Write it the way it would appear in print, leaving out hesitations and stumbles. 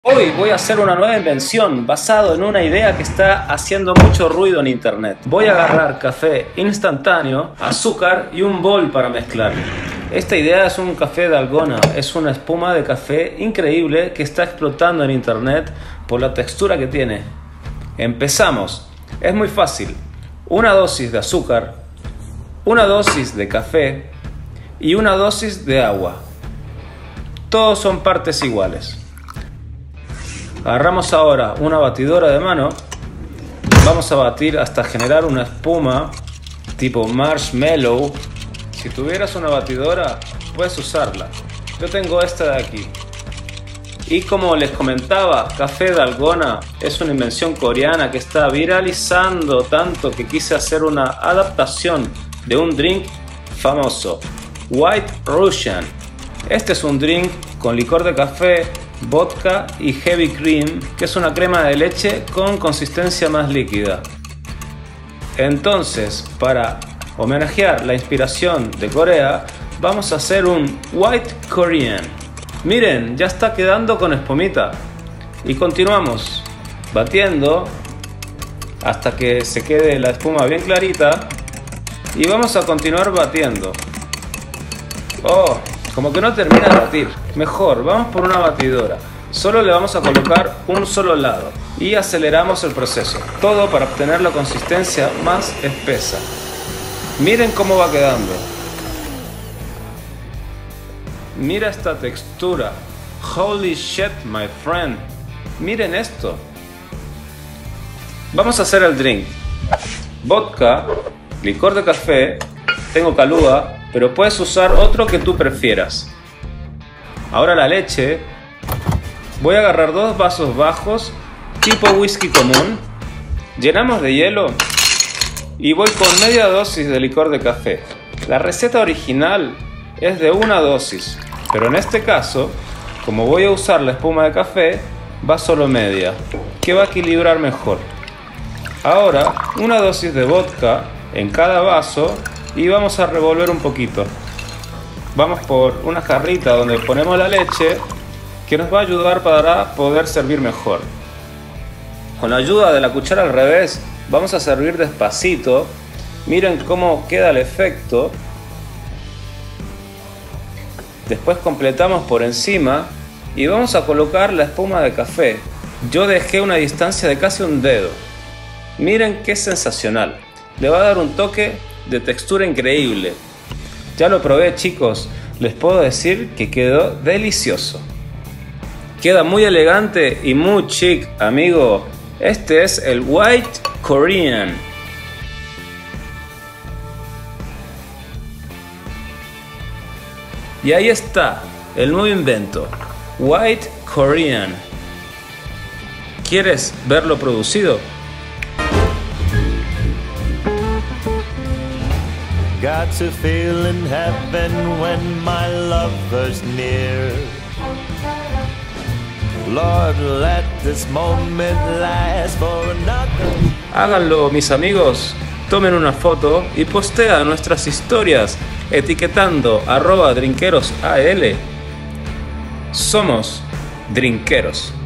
Hoy voy a hacer una nueva invención basado en una idea que está haciendo mucho ruido en internet. Voy a agarrar café instantáneo, azúcar y un bol para mezclar. Esta idea es un café Dalgona, es una espuma de café increíble que está explotando en internet por la textura que tiene. Empezamos. Es muy fácil. Una dosis de azúcar, una dosis de café y una dosis de agua. Todos son partes iguales. Agarramos ahora una batidora de mano. Vamos a batir hasta generar una espuma tipo marshmallow. Si tuvieras una batidora, puedes usarla. Yo tengo esta de aquí. Y como les comentaba, Café Dalgona es una invención coreana que está viralizando tanto que quise hacer una adaptación de un drink famoso, White Russian. Este es un drink con licor de café, vodka y heavy cream, que es una crema de leche con consistencia más líquida. Entonces, para homenajear la inspiración de Corea, vamos a hacer un White Korean. Miren, ya está quedando con espumita. Y continuamos batiendo hasta que se quede la espuma bien clarita. Y vamos a continuar batiendo. Oh, como que no termina de batir. Mejor, vamos por una batidora. Solo le vamos a colocar un solo lado y aceleramos el proceso. Todo para obtener la consistencia más espesa. Miren cómo va quedando. Mira esta textura. Holy shit, my friend. Miren esto. Vamos a hacer el drink. Vodka, licor de café, tengo Kahlua, pero puedes usar otro que tú prefieras. Ahora la leche. Voy a agarrar 2 vasos bajos, tipo whisky común. Llenamos de hielo y voy con media dosis de licor de café. La receta original es de una dosis, pero en este caso, como voy a usar la espuma de café, va solo media, que va a equilibrar mejor. Ahora, una dosis de vodka en cada vaso y vamos a revolver un poquito. Vamos por una jarrita donde ponemos la leche, que nos va a ayudar para poder servir mejor. Con la ayuda de la cuchara al revés, vamos a servir despacito. Miren cómo queda el efecto. Después completamos por encima y vamos a colocar la espuma de café. Yo dejé una distancia de casi un dedo. Miren qué sensacional. Le va a dar un toque de textura increíble. Ya lo probé, chicos. Les puedo decir que quedó delicioso. Queda muy elegante y muy chic, amigo. Este es el White Korean. Y ahí está, el nuevo invento, White Korean. ¿Quieres verlo producido? Got to feel in heaven when my lover's near. Lord, let this moment last for another. Háganlo, mis amigos. Tomen una foto y postea nuestras historias etiquetando @drinkerosal. Somos Drinkeros.